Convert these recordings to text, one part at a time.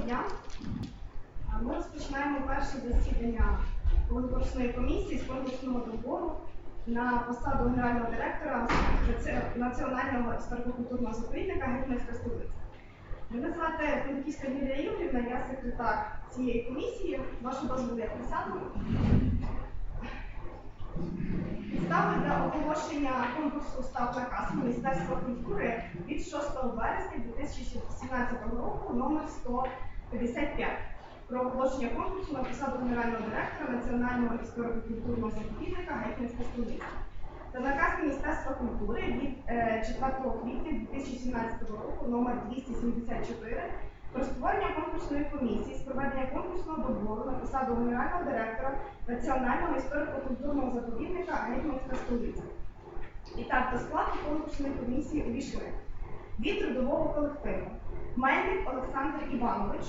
дня. Ми розпочинаємо перше засідання конкурсної комісії з конкурсного добору на посаду генерального директора Національного історико-культурного заповідника Гетьманська столиця. Мене звати Франківська Юлія Ігорівна, я секретар цієї комісії. Вашу дозволу я присяду. Підстави для оголошення конкурсу став наказ Міністерства культури від 6 вересня 2017 року номер 155 про оголошення конкурсу на посаду генерального директора Національного історико-культурного заповідника Гетьманська столиця. Та наказ Міністерства культури від 4 квітня 2017 року номер 274 про створення конкурсної комісії з проведення конкурсного добору на посаду генерального директора Національного історико-культурного заповідника Гетьманська столиця. І так, до складу конкурсної комісії увійшли від трудового колективу Мельник Олександр Іванович,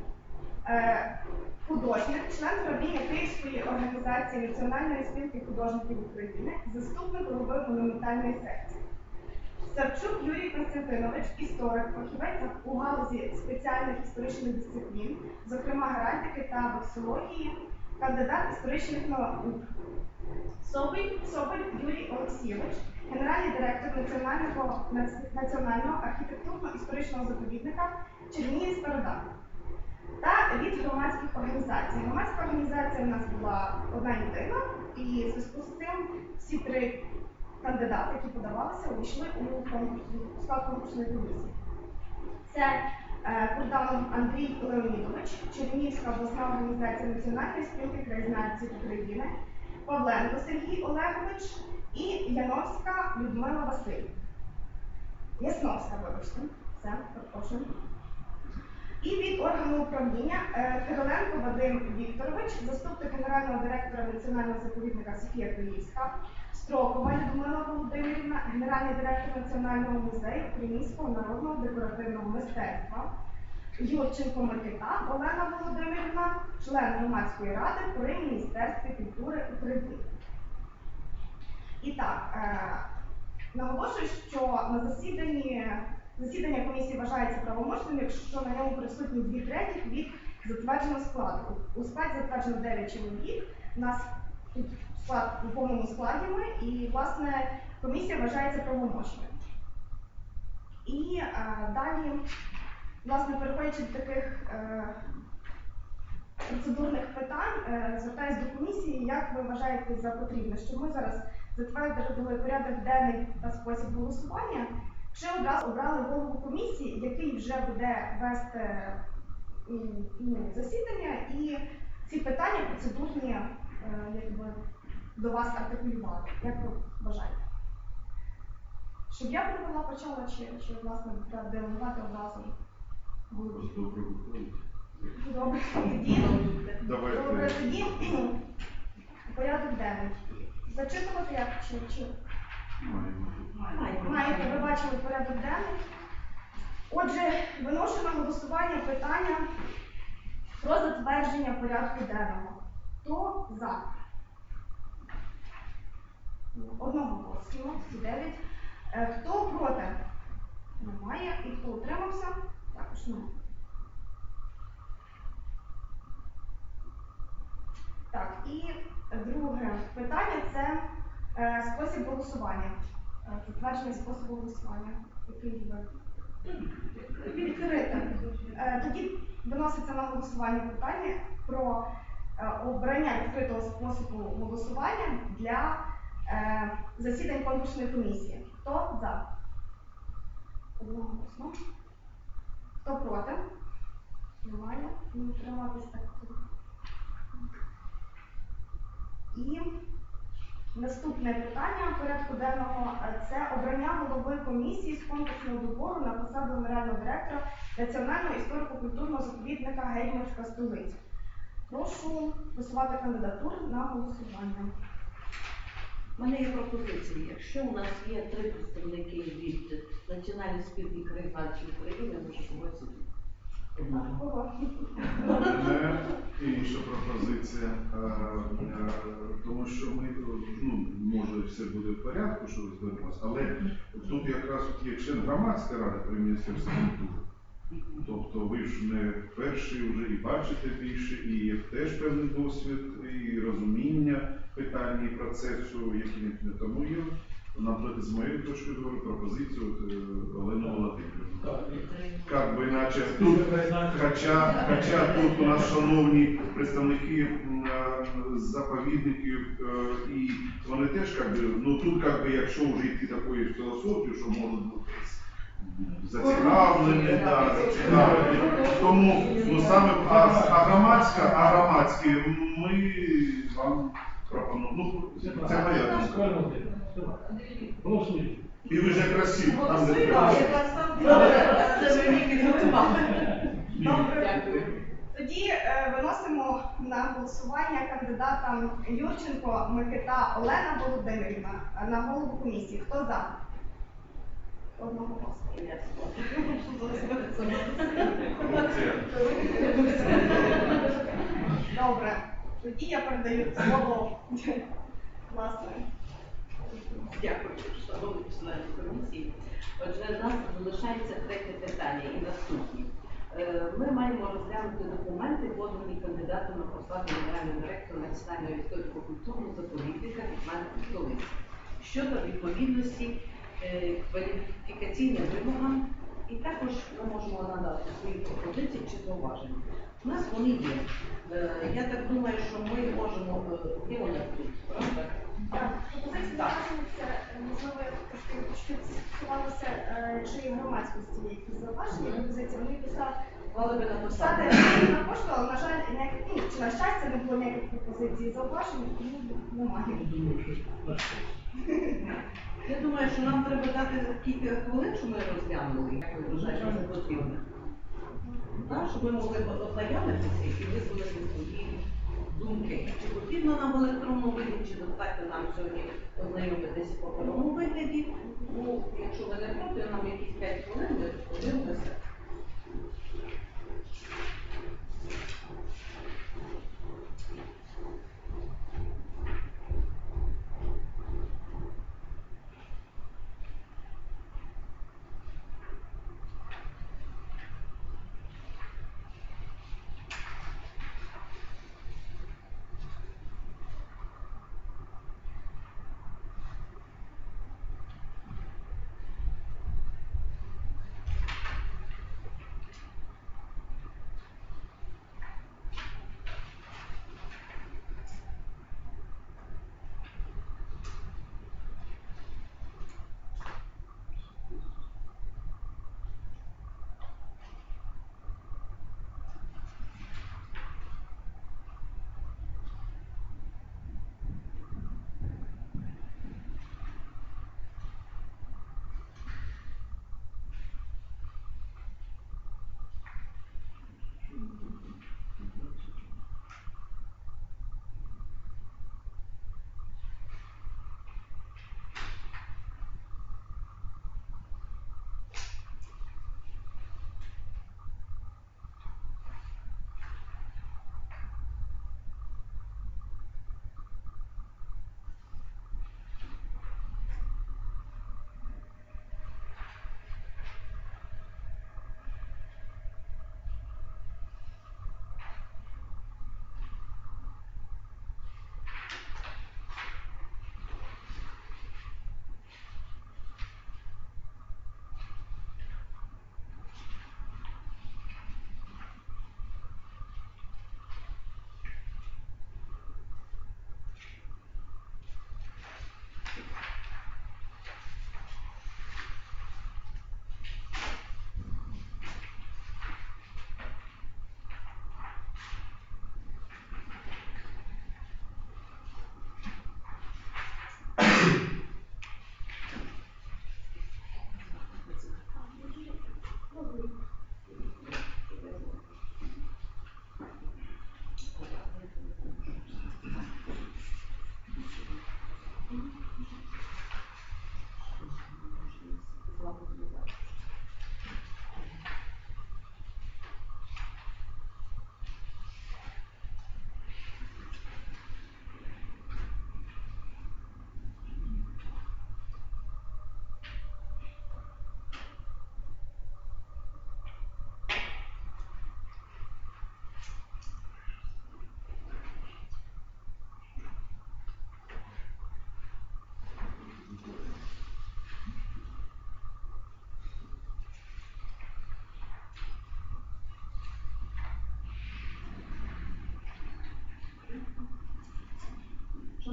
художник, член правління Київської організації Національної спілки художників України, заступник голови монументальної секції. Савчук Юрій Константинович, історик, фахівець у галузі спеціальних історичних дисциплін, зокрема геральдики та вексилології, кандидат історичних наук. Соболь Юрій Олексійович, генеральний директор Національного архітектурно-історичного заповідника Чернігівська Руда. Та від громадських організацій. Громадська організація у нас була одна єдина, і в зв'язку з цим всі три кандидати, які подавалися, увійшли у склад конкурсної комісії. Це Курданов Андрій Леонідович, Чернігівська обласна організація Національної спілки краєзнавців України, Павленко Сергій Олегович і Яновська Людмила Васильівна. Ясновська, вибачте, все, перепрошую. І від органу управління Кириленко Вадим Вікторович, заступник генерального директора Національного заповідника Софія Київська, Строкова Людмила Володимирівна, генеральний директор Національного музею українського народного декоративного мистецтва, Юрченко Микита Олена Володимирівна, член громадської ради при Міністерстві культури України. І так, наголошую, що на засідання комісії вважається правомочним, якщо на ньому присутні 2/3 від затвердженого складу. У складі затверджено 9 чоловік, у нас тут склад у повному складі ми, і, власне, комісія вважається правомочною. І далі, власне, переходячи до таких процедурних питань, звертаюся до комісії, як ви вважаєте за потрібне, що ми зараз затвердили порядок денний та спосіб голосування, чи одразу обрали голову комісії, який вже буде вести засідання, і ці питання процедурні до вас артикулювати. Як ви вважаєте? Щоб я провела, почала, чи власне, делегувати одразу голову? Добре, тоді порядок денний. Зачитувати як чи? Маєте, ви бачили порядок денний. Отже, виношу на голосування питання про затвердження порядку денного. Хто за? Одноголосно, 9. Хто проти? Немає. І хто утримався? Також немає. Так, і друге питання – це спосіб голосування. Затвердження способу голосування. Який ви? Відкрите. Тоді виноситься на голосування питання про обрання відкритого способу голосування для засідань конкурсної комісії. Хто за? Одноголосно. Хто проти? Немає. Не утриматись так. І наступне питання порядку денного – це обрання голови комісії з конкурсного добору на посаду генерального директора Національного історико-культурного заповідника Гетьманська столиця. Прошу висувати кандидатуру на голосування. У мене є пропозиція. Якщо у нас є 3 представники від Національної спілки краєзнавців України, може когось Кого? Інша пропозиція, тому що ми, може все буде в порядку, що розберемося, але тут якраз є член громадської ради при Міністерстві культури. Тобто ви ж не перший вже і бачите більше, і є теж певний досвід, і розуміння питання і процесу, які не тому є. Наприклад, з моєї точки зору, пропозицію Олени Володимирівни. Как бы иначе тут, хоча тут у нас шановні представники заповідників, і вони теж как би, ну тут как би, якщо вже йти такою філософією, що можуть бути зацікавлені, да, зацікавлені. Тому ну, саме громадське ми вам пропонуємо. Ну, це моя думка. І ви вже красиво, там де треба. Це ви мені підготували. Добре. Тоді виносимо на голосування кандидатам Юрченко, Микита, Олена Володимирівна на голову комісії. Хто за? Одного голосу. Добре. Тоді я передаю слово власне. Дякую, шановні члени комісії. Отже, у нас залишається третє питання і наступні. Ми маємо розглянути документи, подані кандидатом на посаду генерального директора Національного історико-культурного заповідника Гетьманської столиці щодо відповідності кваліфікаційним вимогам, і також ми можемо надати свої пропозиції чи зауваження. У нас вони є. Я так думаю, що ми можемо є вони тут, правда? Так, пропозиції зауваження це, можливо, я трошки стосувалося, чи громадськості є якісь зауваження, пропозиції. Вони писали, Мали би написати. На пошту, але, на жаль, чи на щастя не було ніяких пропозицій зауважень, тому немає. Я думаю, що нам треба дати кілька хвилин, щоб ми розглянули, як ви вважаєте, що потрібно. Так, щоб ми могли ознайомитися і висловити свої думки. Чи потрібно нам в електронному вигляді, чи достатньо нам сьогодні ознайомитися в паперовому вигляді. Ну, якщо ви не проти, нам якісь 5 хвилин, ми подивимося.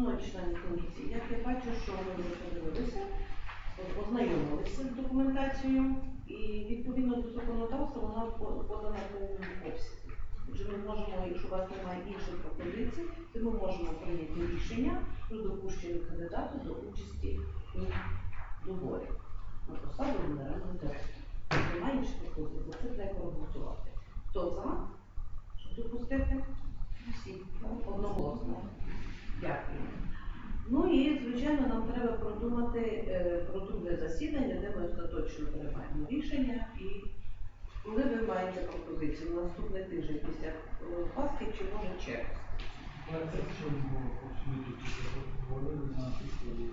Шановні члени комісії, як я бачу, що ми вже подивилися, ознайомилися з документацією і відповідно до законодавства вона подана в повному обсязі. Отже, ми можемо, якщо у вас немає інших пропозицій, то ми можемо прийняти рішення про допущення кандидата до участі у доборі на посаду генерального директора. Немає інших пропозицій, це треба проголосувати. Хто за? Щоб допустити? Всі. Одноголосно. Дякую. Ну і, звичайно, нам треба продумати про друге засідання, де ми остаточно приймаємо рішення. І коли ви маєте пропозицію на наступний тиждень після Пасхи чи може через? 27-го ми тут говорили на підставі.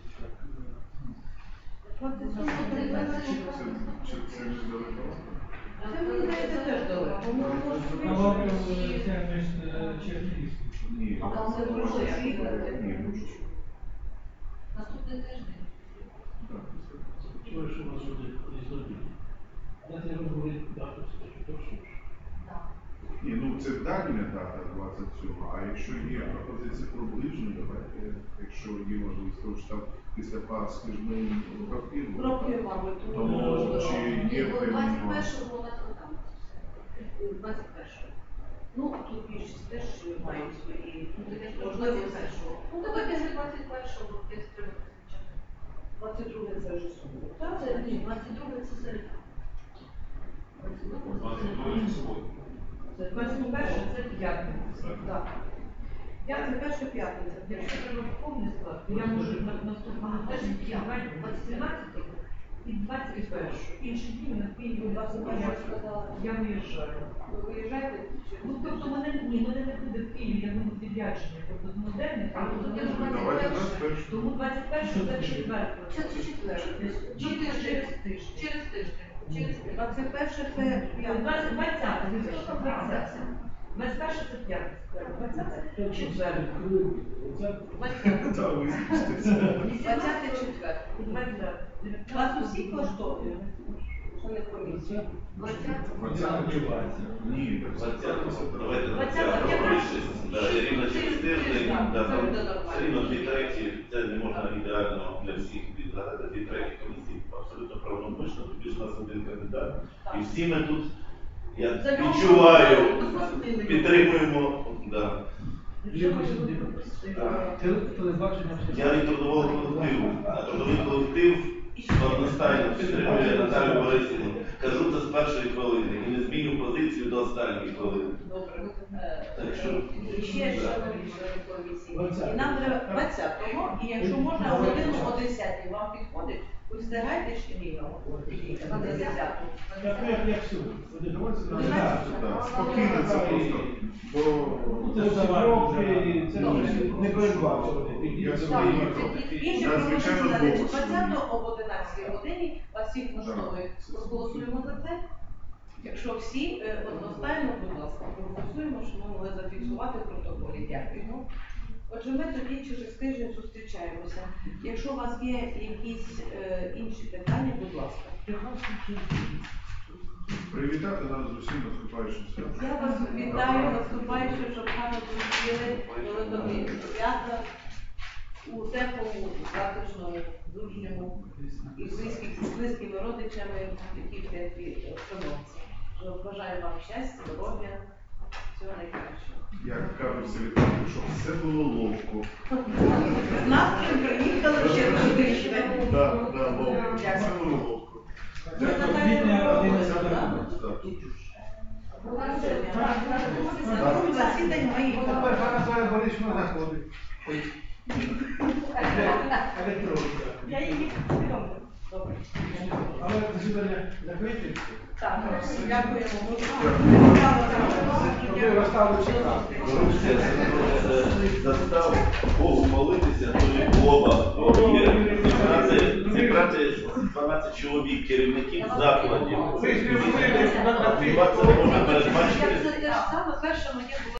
Це недалеко? Це мені здається теж далеко. А вам це між Чернігівським. Ні. А вам це дуже їхати? Ні, ну що. Наступний тиждень. Так, Чого ж у нас буде різновид? Я не говорю дату, то що ж. ні, ну це дальня дата 27, а якщо є пропозиція про ближню, давайте, якщо є можливість, тому що там після Пасхи ж ми років. Роки, мабуть, Тому чи є певні 21-го у нас там. 21-го. Ну, тут більшість теж мають свої Можливо, першого. Ну, давайте з 21-го десь треба почати. 22 це вже субота. Так, Це ні, 22 це середа. 21 це п'ятниця. Так. 21 п'ятниця. Якщо треба повний склад, то я можу наступного тижня підготувати 18 і 21. Інші дні на Києві я виїжджаю. Ви виїжджаєте? Ну, тобто мене не буде в Києві, я буду відрядження, тобто з модерних, а Ну, тут я думаю, Давайте 21. 21. тому 21 це четверте. Це четверте. Через тиждень. Через тиждень. Через 21 це 20, п'ятниця. 20. 21 це п'ятниця. 20 четвер. Та визначтеся. 20 четвер. 20. Вас усі влаштовує? Що не комісія? 20. Ні, 20. Давайте 20-го. рівно через тиждень, Так, це буде нормально. все рівно дві треті, це не можна ідеально для всіх відгадати, дві треті комісії абсолютно правомочно, тобі ж у нас один кандидат. І всі ми тут, я відчуваю, підтримуємо, да. Телебачення Я від трудового колективу, а трудовий колектив одностайно підтримує Наталію Борисівну. Кажу це з першої хвилини і не зміню позицію до останньої хвилини. Добре. Так що, І ще да. шановні члени комісії. 20-го. І нам треба 20-го, і якщо можна, годину о 10-й вам підходить, ви встигаєте ще рівно на 10-ту. як сьогодні. Так, спокійно це просто. Бо Це роки, це не передбачено. я собі Інші надзвичайно пропозиції довго. 20-го об 11-й годині, вас всіх влаштовує. Проголосуємо за це. Якщо всі одностайно, будь ласка, проголосуємо, щоб ми могли зафіксувати в протоколі. Дякуємо. Отже, ми тоді через тиждень зустрічаємося. Якщо у вас є якісь інші питання, будь ласка. Привітати нас з усім наступаючим святом. Я вас вітаю, наступаючи, щоб гарно зустріли великодні свята у теплому, затишному, дружньому і з близькими родичами, які в теплі обстановці. Бажаю вам щастя, здоров'я, всього найкращого. Як кажуть селітанки, щоб все було ловко. З настроєм приїхали ще родичі. Так, ловко. Все було ловко. Ми Наталія Борисівна, Так. наступне засідання моїх. Наталя Борисівна заходить. Електронка. Я її повідомлю. Добре. Але засідання закрите. Так, дякуємо. Щоб ви розставили чекати. Застав Богу молитися, то є оба. Зібрати 12 чоловік, керівників закладів. Ви ж не говорили, що на Це можна передбачити. Це те ж саме, перше моє було